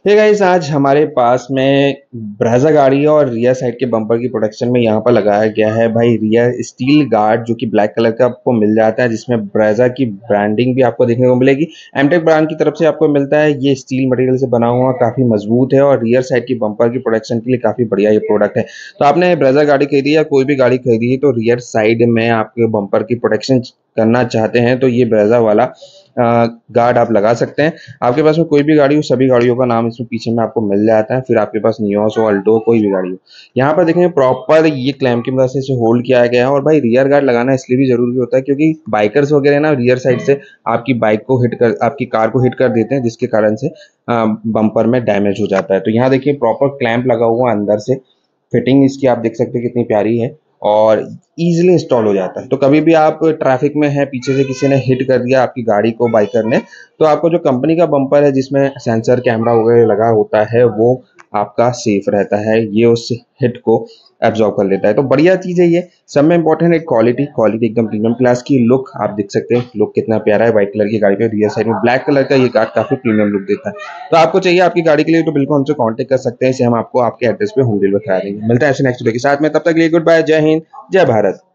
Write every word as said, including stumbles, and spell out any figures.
Hey guys, आज हमारे पास में ब्रेजा गाड़ी है और रियर साइड के बम्पर की प्रोटेक्शन में यहाँ पर लगाया गया है भाई रियर स्टील गार्ड, जो कि ब्लैक कलर का आपको मिल जाता है, जिसमें ब्रेजा की ब्रांडिंग भी आपको देखने को मिलेगी। एमटेक ब्रांड की तरफ से आपको मिलता है। ये स्टील मटेरियल से बना हुआ काफी मजबूत है और रियर साइड की बम्पर की प्रोटेक्शन के लिए काफी बढ़िया ये प्रोडक्ट है। तो आपने ब्रेजा गाड़ी खरीदी या कोई भी गाड़ी खरीदी है तो रियर साइड में आपके बम्पर की प्रोटेक्शन करना चाहते हैं तो ये ब्रेजा वाला गार्ड आप लगा सकते हैं। आपके पास में कोई भी गाड़ी हो, सभी गाड़ियों का नाम इसमें पीछे में आपको मिल जाता है। फिर आपके पास नियोस हो, अल्टो, कोई भी गाड़ी हो, यहाँ पर देखेंगे प्रॉपर ये क्लैंप की मदद से इसे होल्ड किया गया है। और भाई रियर गार्ड लगाना इसलिए भी जरूरी होता है क्योंकि बाइकर्स वगैरह ना रियर साइड से आपकी बाइक को हिट कर आपकी कार को हिट कर देते हैं, जिसके कारण से बम्पर में डैमेज हो जाता है। तो यहाँ देखिए प्रॉपर क्लैंप लगा हुआ है अंदर से। फिटिंग इसकी आप देख सकते हैं कितनी प्यारी है और इजीली इंस्टॉल हो जाता है। तो कभी भी आप ट्रैफिक में हैं, पीछे से किसी ने हिट कर दिया आपकी गाड़ी को बाइकर ने, तो आपको जो कंपनी का बम्पर है जिसमें सेंसर कैमरा वगैरह लगा होता है वो आपका सेफ रहता है। ये उस हिट को एब्जॉर्ब कर लेता है। तो बढ़िया चीज है ये। सब में इंपॉर्टेंट है क्वालिटी। क्वालिटी एकदम प्रीमियम क्लास की। लुक आप देख सकते हैं, लुक कितना प्यारा है। व्हाइट कलर की गाड़ी पे रियर साइड में ब्लैक कलर का ये गार्ड काफी प्रीमियम लुक देता है। तो आपको चाहिए आपकी गाड़ी के लिए तो बिल्कुल हमसे कांटेक्ट कर सकते हैं। इसे हम आपको आपके एड्रेस पे होम डिलीवर करा देंगे। मिलता है ऐसे नेक्स्ट वीडियो के साथ में, तब तक के लिए गुड बाय, जय हिंद, जय भारत।